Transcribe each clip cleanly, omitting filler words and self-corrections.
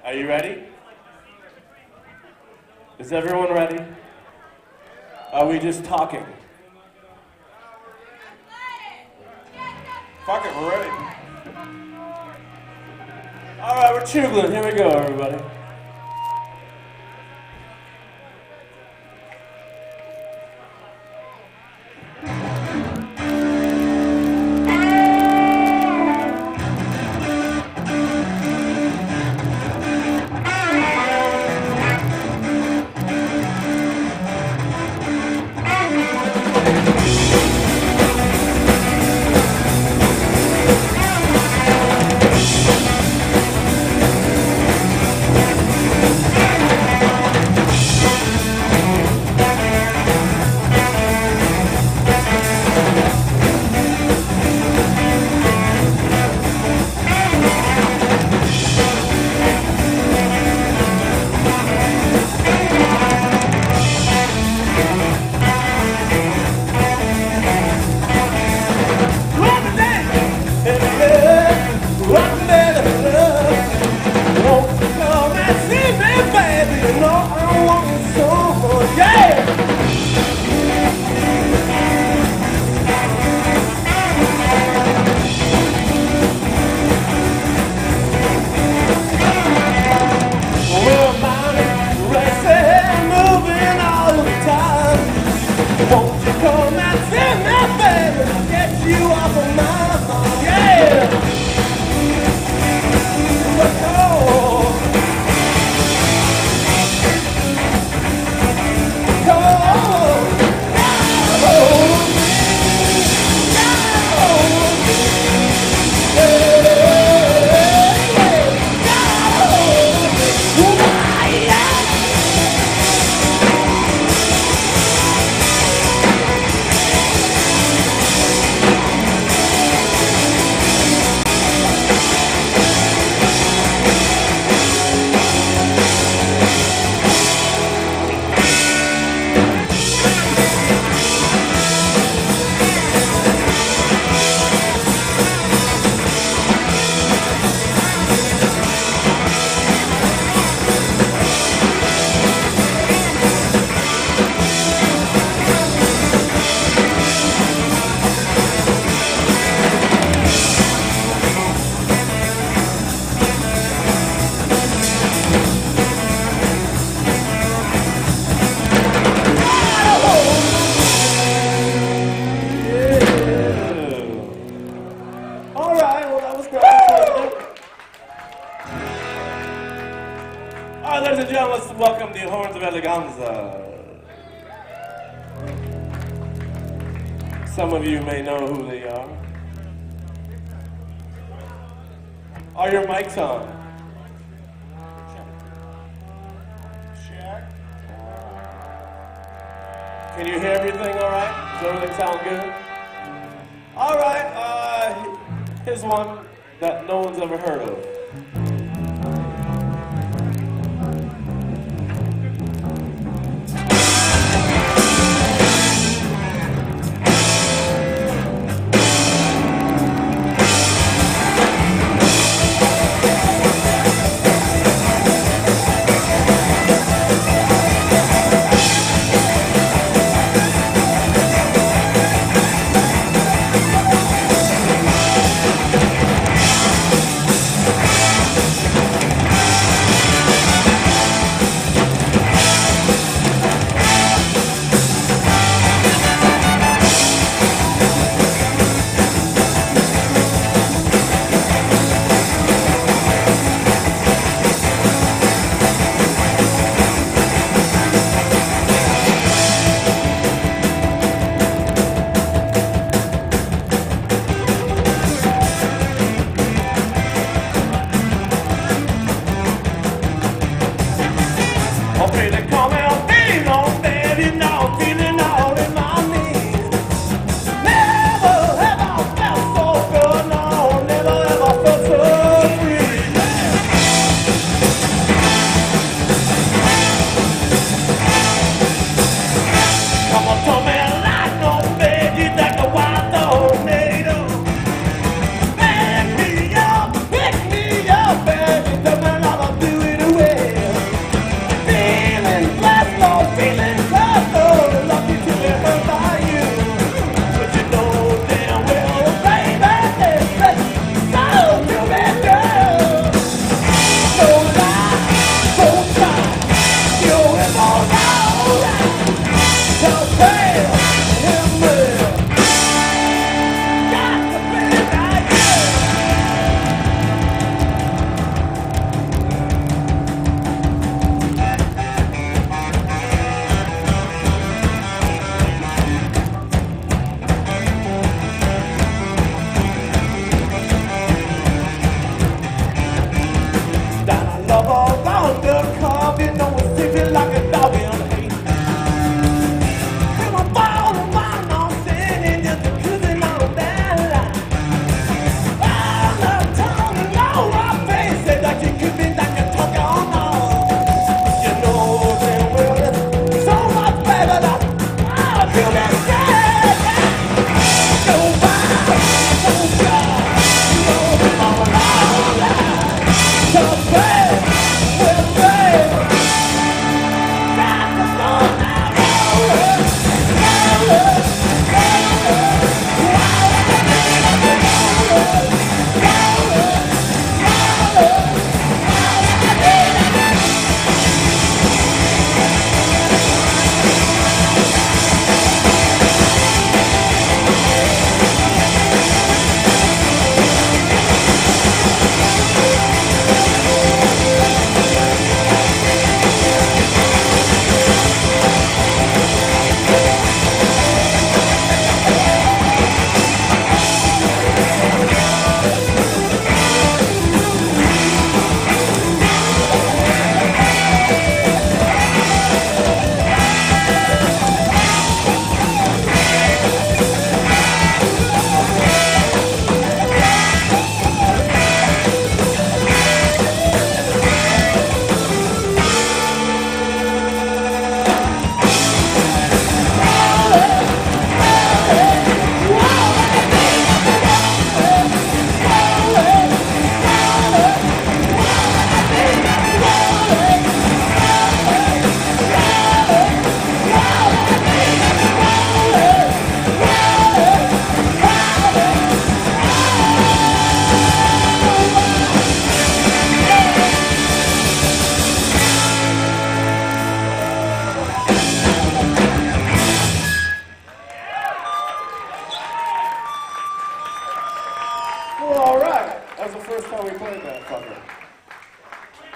Are you ready? Is everyone ready? Are we just talking? Fuck it, we're ready. All right, we're Chooglin. Here we go, everybody. Ladies and gentlemen, let's welcome the Horns of Eleganza. Some of you may know who they are. Are your mics on? Check. Can you hear everything all right? Does everything sound good? All right, here's one that no one's ever heard of.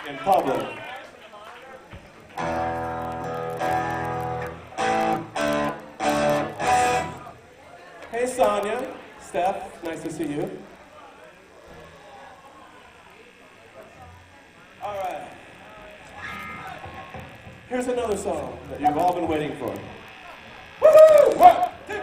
in public. Hey Sonia, Steph, nice to see you. All right. Here's another song that you've all been waiting for. Woohoo! One, two.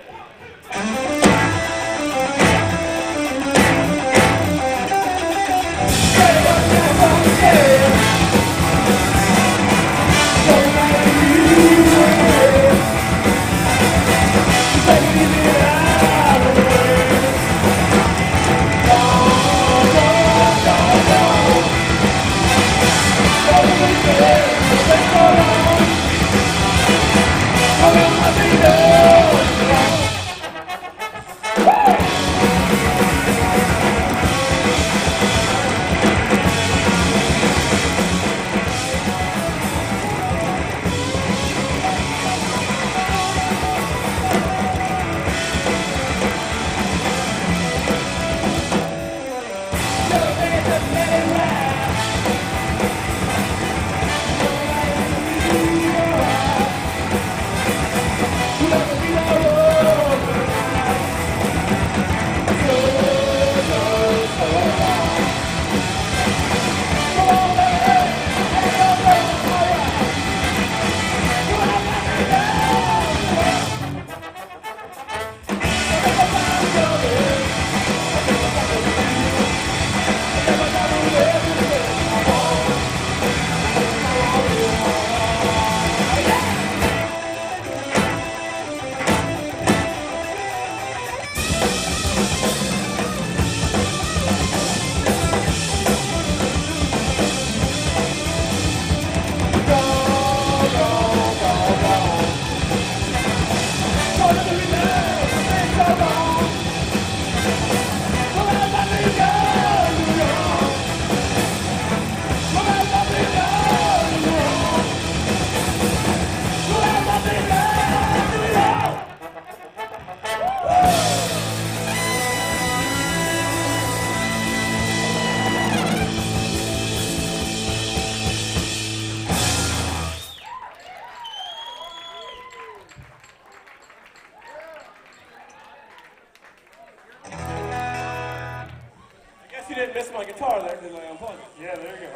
You didn't miss my guitar there because I unplugged it. Yeah, there you go.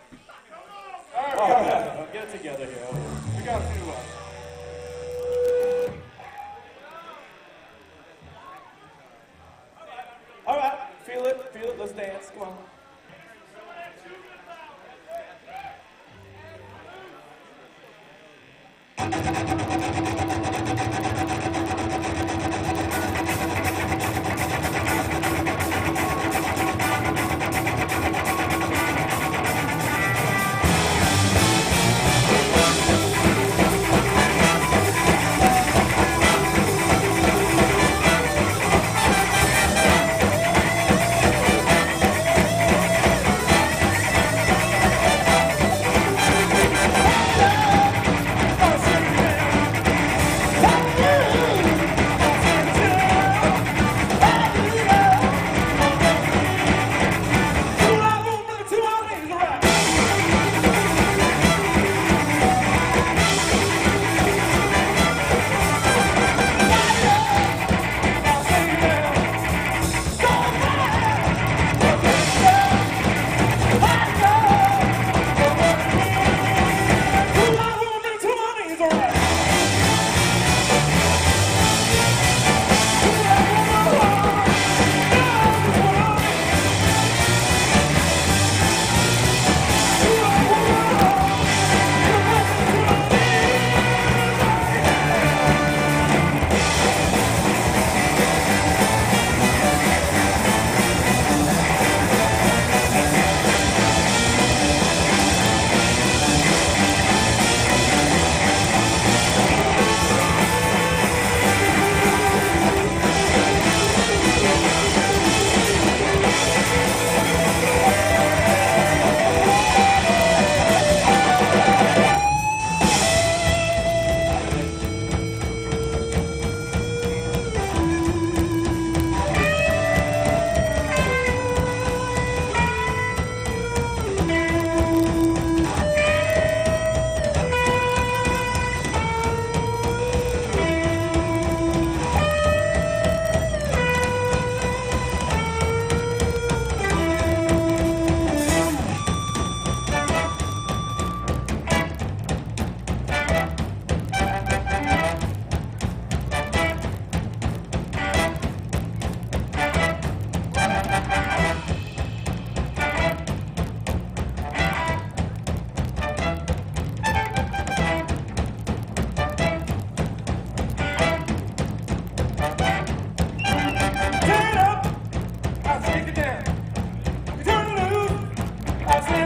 All right, I'll get it together here. We got a few left. All right, feel it, let's dance, come on.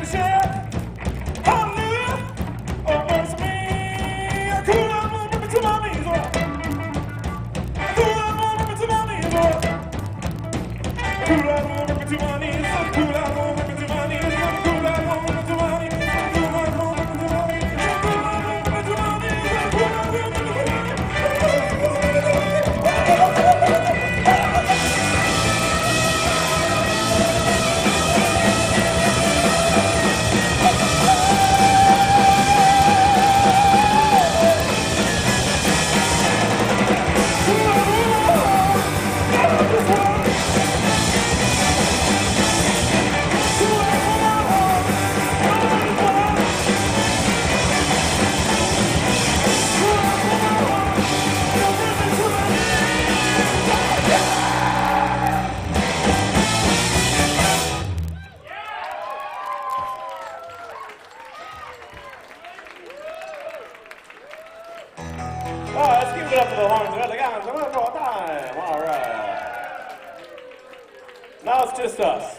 Let's give it up to the horns. One more time. All right. Now it's just us.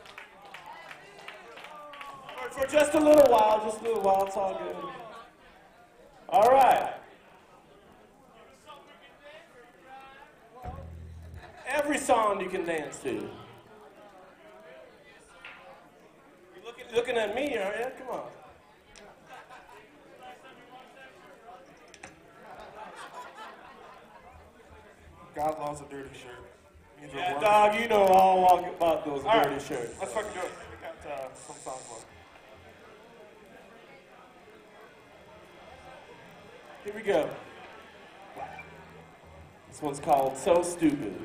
For just a little while, it's all good. All right. Every song you can dance to. You're looking at me, aren't you? Come on. God loves a dirty shirt. Yeah, dog, you know all about those dirty shirts. Let's fucking do it. We got some songs left. Here we go. This one's called So Stupid.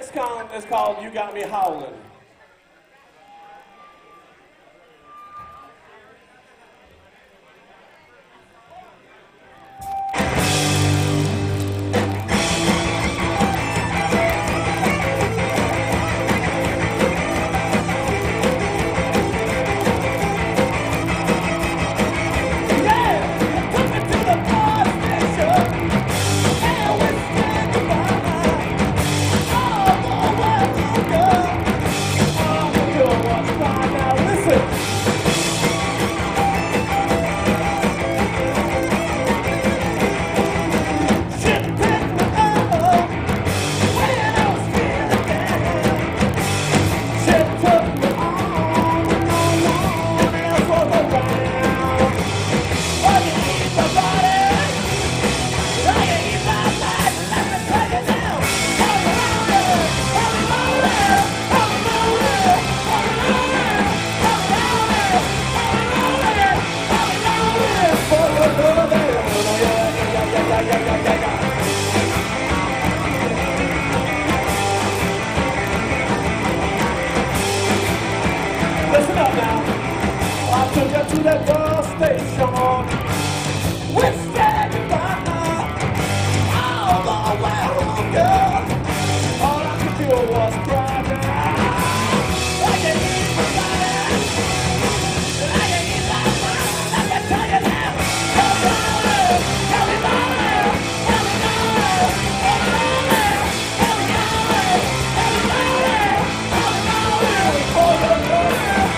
next song is called You Got Me Howlin'. Listen up now. I took her to that bus station. We said goodbye all the way home, girl. All I could do was cry now. I can't eat my body. I can't eat my mind. I can tell you now. Tell me about it. Tell me about it. Tell me about it. Tell me about it. Tell me about it. Tell me about it. Tell me about it. Oh, no, no.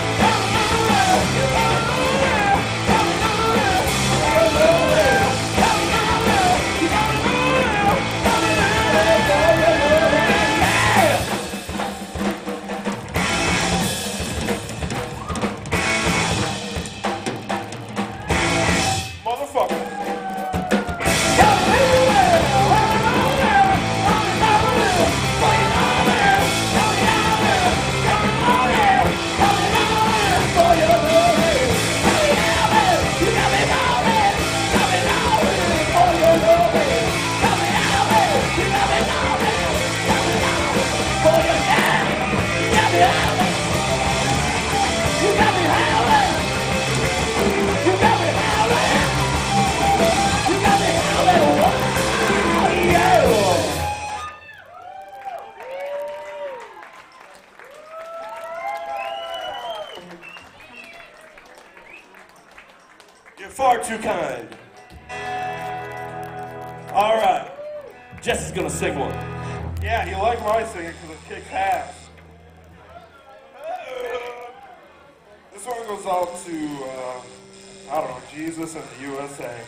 You're far too kind. All right, Jesse's gonna sing one. Yeah, you like my singing because it kicks ass. This one goes out to, I don't know, Jesus and the USA.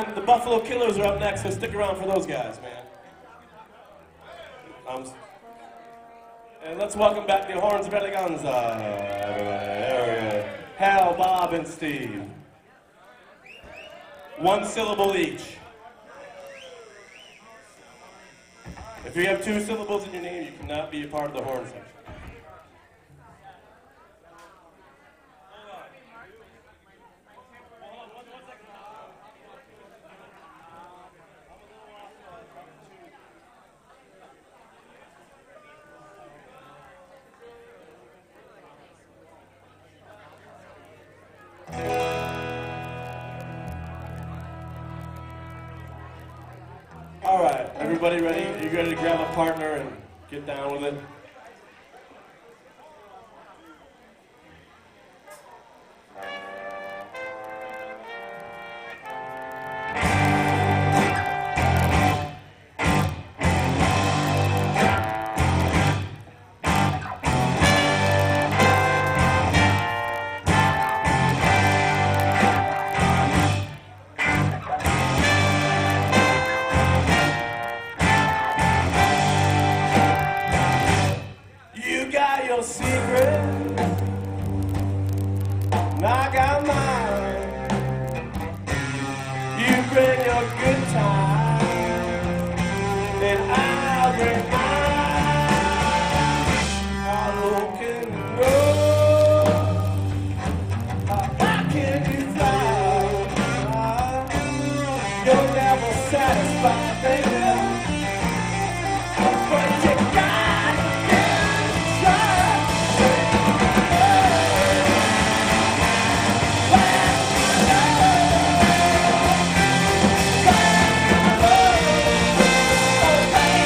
And the Buffalo Killers are up next, so stick around for those guys, man. And let's welcome back the Horns of Eleganza. There we go. Hal, Bob, and Steve. One syllable each. If you have 2 syllables in your name, you cannot be a part of the horn section. All right, everybody ready? Are you ready to grab a partner and get down with it? Your secret, and I got mine. You bring your good time, and I'll bring mine. How low can you go? How can you fly? You're never satisfied, baby. But you got to try. Hey!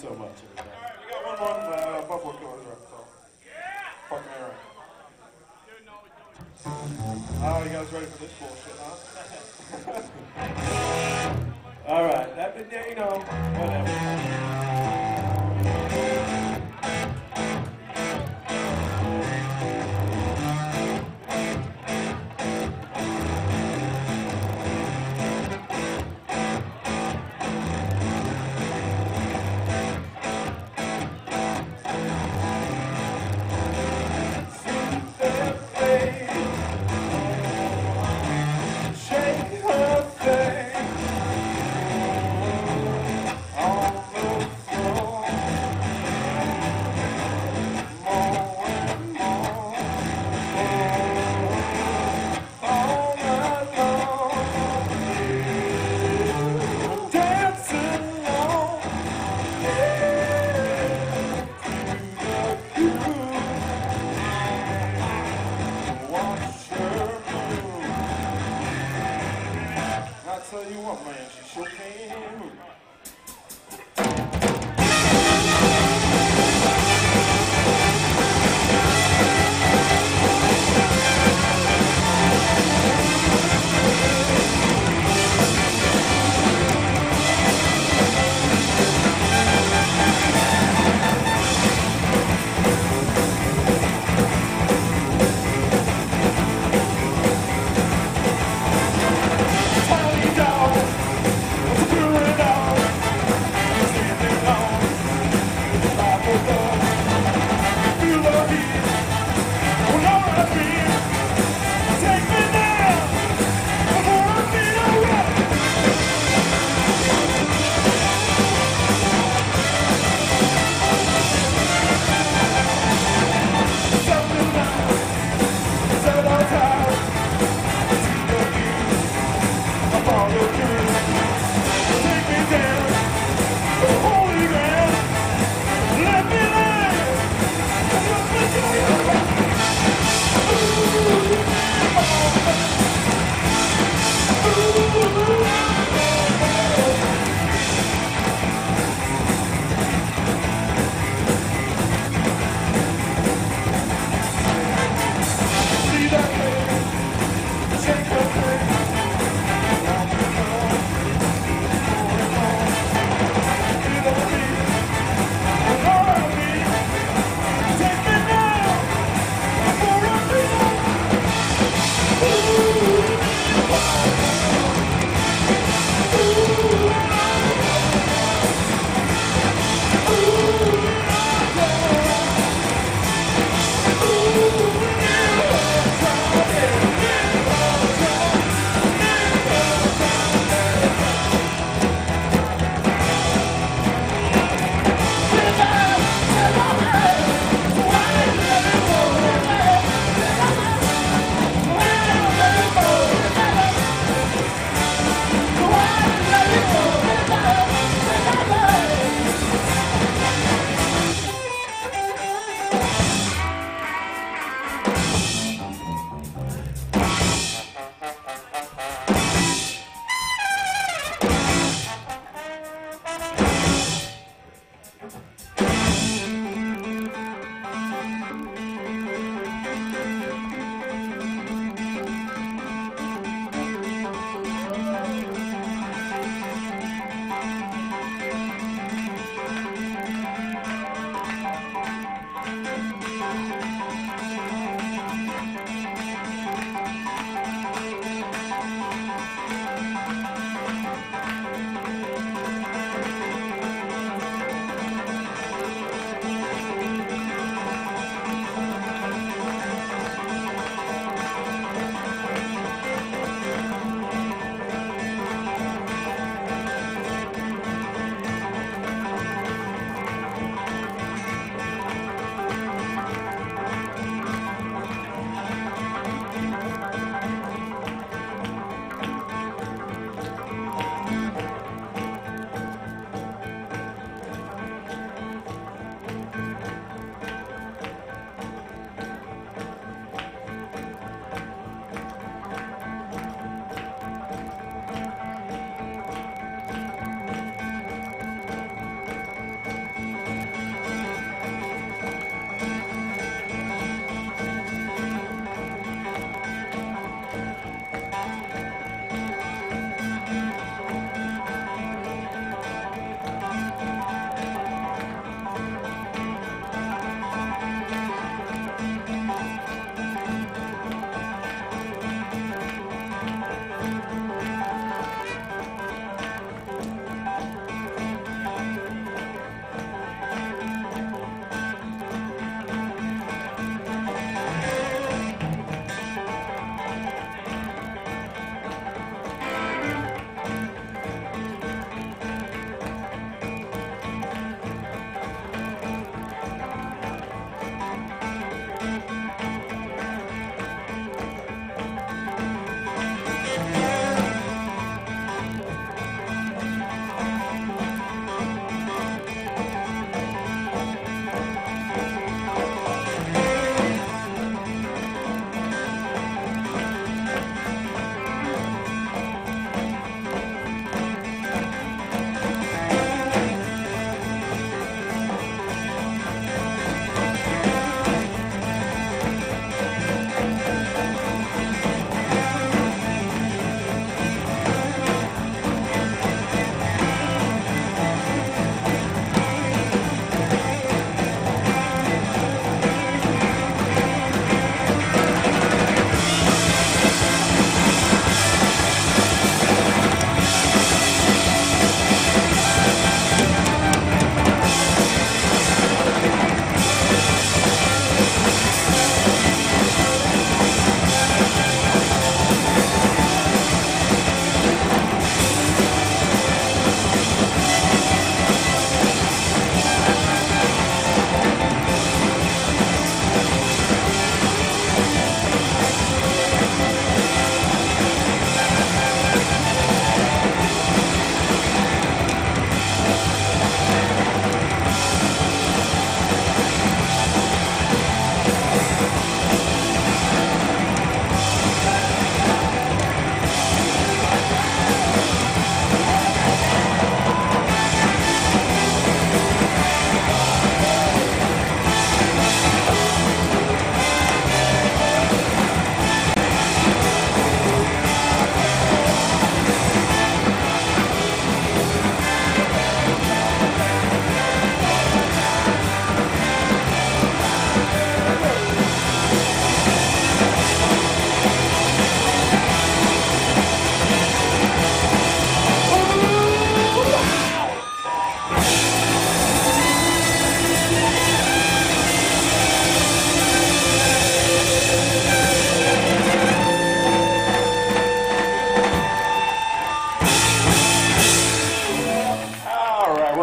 so much. Everybody. All right, we got one more Buffalo Killers rep, so. Fucking around. Oh, you guys ready for this bullshit, huh? All right, that, yeah, you know, whatever. Tell you what, man, she sure can move. Let me live.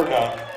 workout.